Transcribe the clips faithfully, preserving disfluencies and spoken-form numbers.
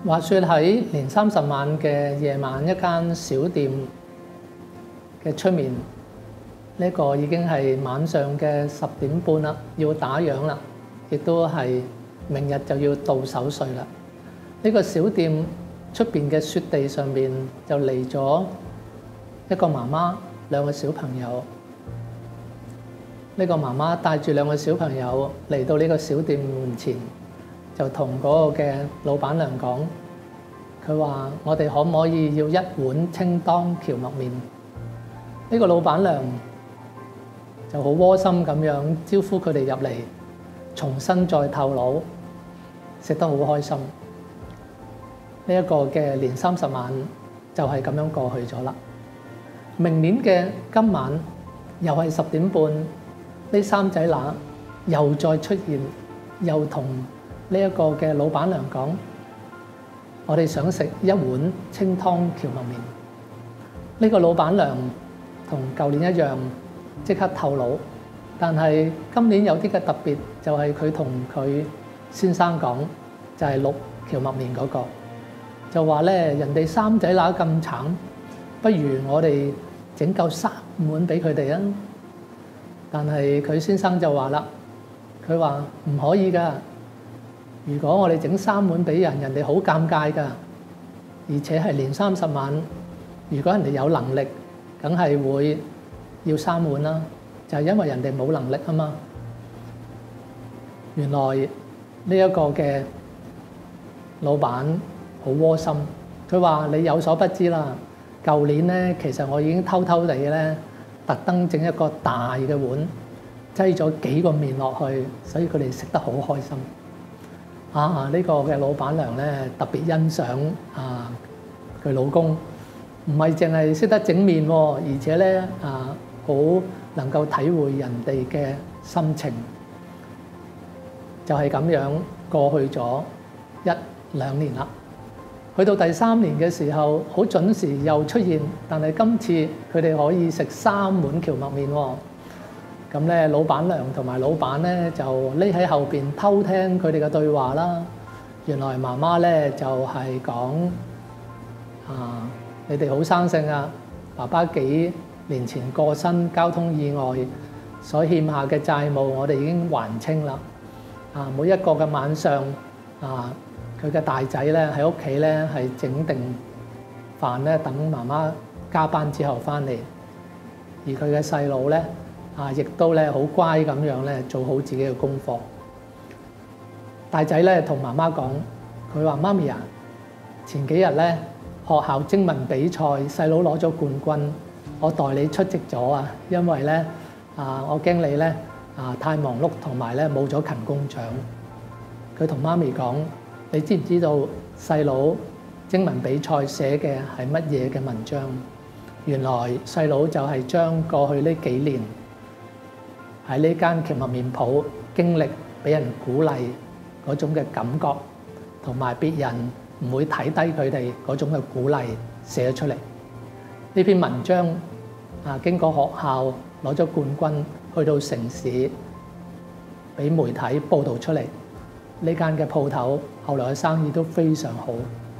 話說喺年三十晚嘅夜晚，一間小店嘅出面，呢個已經係晚上嘅十點半啦，要打烊啦，亦都係明日就要到守歲啦。呢個小店出邊嘅雪地上面就嚟咗一個媽媽，兩個小朋友。呢個媽媽帶住兩個小朋友嚟到呢個小店門前，就同嗰個嘅老闆娘講，佢話：我哋可唔可以要一碗清湯蕎麥麵？呢個老闆娘就好窩心咁樣招呼佢哋入嚟，重新再透露，食得好開心。呢一個嘅年三十晚就係咁樣過去咗啦。明年嘅今晚又係十點半，呢三仔乸又再出現，又同呢一個嘅老闆娘講：我哋想食一碗清湯蕎麥麵。呢個老闆娘同舊年一樣，即刻透露，但係今年有啲嘅特別，就係佢同佢先生講，就係淥蕎麥麵嗰個，就話咧，人哋三仔乸咁慘，不如我哋整夠三碗俾佢哋啊！但係佢先生就話啦，佢話唔可以㗎。如果我哋整三碗俾人，人哋好尷尬㗎，而且係年三十晚，如果人哋有能力，梗係會要三碗啦，就係因為人哋冇能力啊嘛。原來呢一個嘅老闆好窩心，佢話你有所不知啦，舊年咧其實我已經偷偷地咧特登整一個大嘅碗，擠咗幾個麵落去，所以佢哋食得好開心。啊！呢個嘅老闆娘咧特別欣賞啊佢老公，唔係淨係識得整麵喎，而且咧啊好能夠體會人哋嘅心情，就係咁樣過去咗一兩年啦。去到第三年嘅時候，好準時又出現，但係今次佢哋可以食三碗蕎麥麵喎。咁咧，老闆娘同埋老闆咧就匿喺後邊偷聽佢哋嘅對話啦。原來媽媽咧就係講：啊，你哋好生性啊！爸爸幾年前過身，交通意外所欠下嘅債務，我哋已經還清啦。啊，每一個嘅晚上，啊，佢嘅大仔咧喺屋企咧係整定飯咧，等媽媽加班之後翻嚟，而佢嘅細佬咧。啊！亦都咧好乖咁樣咧，做好自己嘅功課。大仔咧同媽媽講，佢話：媽咪啊，前幾日咧學校徵文比賽，細佬攞咗冠軍，我代你出席咗啊！因為咧啊，我驚你咧啊太忙碌，同埋咧冇咗勤工獎。佢同媽咪講：你知唔知道細佬徵文比賽寫嘅係乜嘢嘅文章？原來細佬就係將過去呢幾年喺呢間蕎麥麵鋪經歷俾人鼓勵嗰種嘅感覺，同埋別人唔會睇低佢哋嗰種嘅鼓勵寫出嚟。呢篇文章啊，經過學校攞咗冠軍，去到城市俾媒體報導出嚟。呢間嘅鋪頭後來嘅生意都非常好。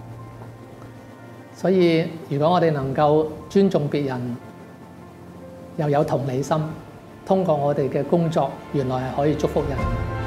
所以如果我哋能夠尊重別人，又有同理心，通過我哋嘅工作，原來係可以祝福人。